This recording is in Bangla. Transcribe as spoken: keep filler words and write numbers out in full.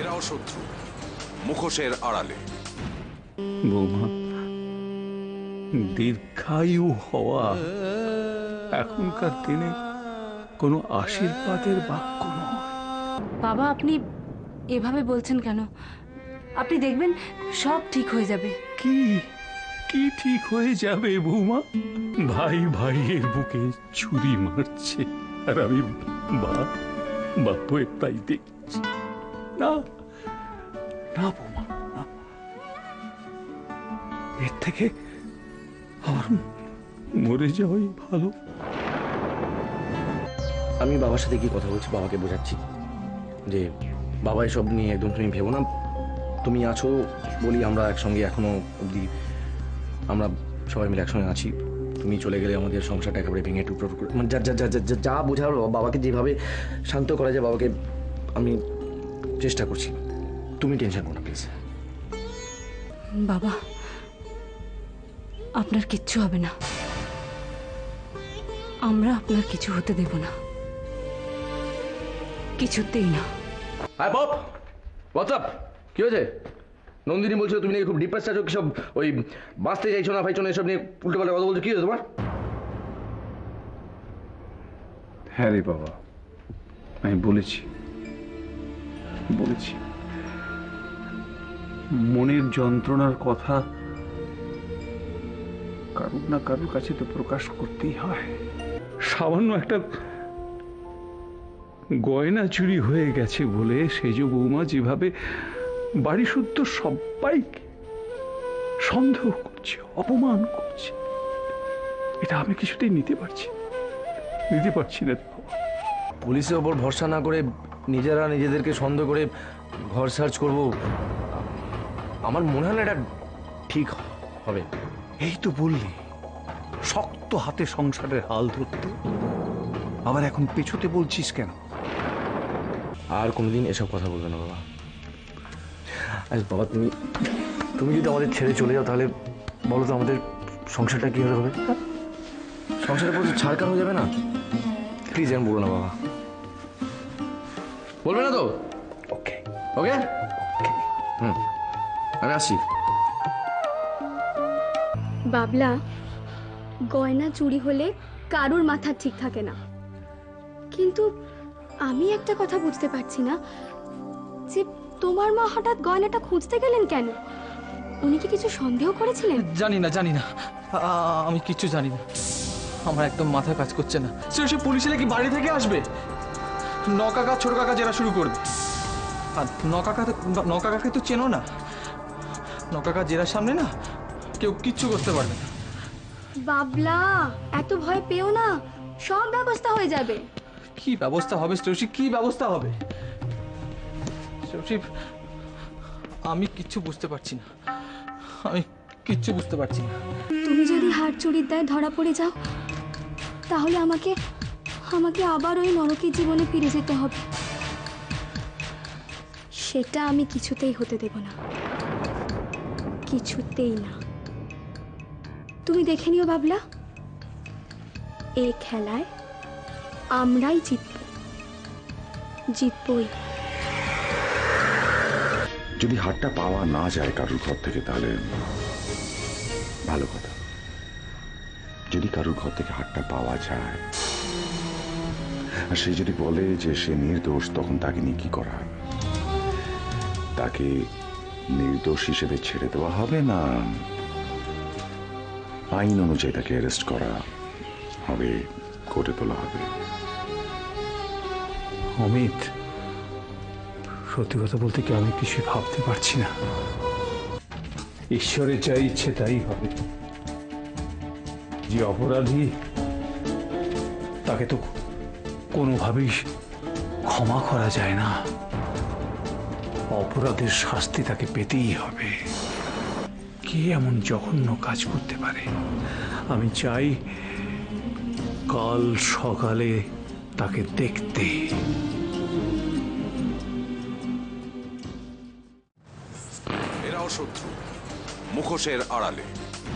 এরাও শত্রু, মুখোশের আড়ালে। বৌমা, দীর্ঘায়ু হওয়া এখনকার দিনে কোনো আশীর্বাদের বাক্য নয়। বাবা, আপনি এভাবে বলছেন কেন? আপনি দেখবেন সব ঠিক হয়ে যাবে। কি কি ঠিক হয়ে যাবে বৌমা? ভাই ভাইয়ের বুকে ছুরি মারছে, আর আমি বাপ বাপ হয়ে তাই দেখছি। না না বৌমা, না। এর থেকে আমার মরে যাওয়াই ভালো। আমি বাবার সাথে কি কথা বলছি, বাবাকে বোঝাচ্ছি যে বাবা এসব নিয়ে একদম তুমি ভেবো না। তুমি আছো বলি আমরা একসঙ্গে এখনো অবধি আমরা সবাই মিলে একসঙ্গে আছি। তুমি চলে গেলে আমাদের সংসারটা একেবারে ভেঙে টুকরো টুকরো, মানে যা যা যা যা যা বোঝার বাবাকে যেভাবে শান্ত করা যায় বাবাকে আমি চেষ্টা করছি। তুমি টেনশন করো না প্লিজ। বাবা, আপনার কিচ্ছু হবে না। আমরা আপনার কিছু হতে দেব না, কিছুতেই না। হাই পপ, হোয়াটসঅ্যাপ, কি হয়েছে? নন্দিনী বলছো তুমি নাকি খুব ডিপ্রেস আছো, সব ওই বাঁচতে চাইছো না ফাইছো না, এসব নিয়ে উল্টো পাল্টা কথা বলছো, কি হয়েছে তোমার? হ্যাঁ রে বাবা, আমি বলেছি বলেছি মনের যন্ত্রণার কথা কারুর না কারুর কাছে তো প্রকাশ করতেই হয়। সামান্য একটা গয়না চুরি হয়ে গেছে বলে সেজ বৌমা যেভাবে বাড়ি শুদ্ধ সবাইকে সন্দেহ করছে, অপমান করছে, এটা আমি কিছুতেই নিতে পারছি নিতে পারছি না। পুলিশের ওপর ভরসা না করে নিজেরা নিজেদেরকে সন্দেহ করে ঘর সার্চ করব, আমার মনে হয় না এটা ঠিক হবে। এই তো বললি শক্ত হাতে সংসারের হাল ধরতে, আবার এখন পেছোতে বলছিস কেন? আর কোনোদিন এসব কথা বলবে না বাবা। আজ বাবা তুমি তুমি যদি আমাদের ছেড়ে চলে যাও তাহলে বলো তো আমাদের সংসারটা কি হবে? সংসারের পর ছাড়কার হয়ে যাবে না? প্লিজ এমন বলো না বাবা, বলবে না তো? ওকে ওকে হুম, আমি আসছি। বাবলা, গয়না চুরি হলে কারুর মাথা ঠিক থাকে না, কিন্তু আমি একটা কথা বুঝতে পারছি না যে তোমার মা হঠাৎ গয়নাটা খুঁজতে গেলেন কেন? উনি কি কিছু সন্দেহ করেছিলেন? জানি না জানি না আ- আমি কিচ্ছু জানি না, আমার একদম মাথা কাজ করছে না। সে পুলিশ এলে কি বাড়ি থেকে আসবে? নকাকা ছোট কাকা জেরা শুরু করবে, আর নকাকা নকাকাকে তো চেনো না, নকাকা জেরার সামনে না কেউ কিচ্ছু করতে পারবে না। বাবলা, এত ভয় পেও না, সব ব্যবস্থা হয়ে যাবে। কি ব্যবস্থা হবে শ্রেয়সী, কি ব্যবস্থা হবে শ্রেয়সী? আমি কিচ্ছু বুঝতে পারছি না, আমি কিচ্ছু বুঝতে পারছি না। তুমি যদি হার চুরির দায়ে ধরা পড়ে যাও তাহলে আমাকে আমাকে আবার ওই নরকের জীবনে ফিরে যেতে হবে। সেটা আমি কিছুতেই হতে দেব না, কিছুতেই না। তুমি দেখে নিও বাবলা, এই খেলায় আমরাই জিতব, জিতবই। যদি হারটা পাওয়া না যায় কারুর ঘর থেকে তাহলে ভালো কথা। যদি কারুর ঘর থেকে হারটা পাওয়া যায় আর সে যদি বলে যে সে নির্দোষ, তখন তাকে নিয়ে কি করা হবে? তাকে নির্দোষ হিসেবে ছেড়ে দেওয়া হবে না আইন অনুযায়ী তাকে অ্যারেস্ট করা হবে, কোর্টে তোলা হবে? অমিত, সত্যি কথা বলতে কি আমি কিছু ভাবতে পারছি না। ঈশ্বরের যা ইচ্ছে তাই হবে। যে অপরাধী তাকে তো কোনোভাবেই ক্ষমা করা যায় না, অপরাধের শাস্তি তাকে পেতেই হবে। কে এমন জঘন্য কাজ করতে পারে? আমি চাই কাল সকালে তাকে দেখতে। এরাও শত্রু, মুখোশের আড়ালে।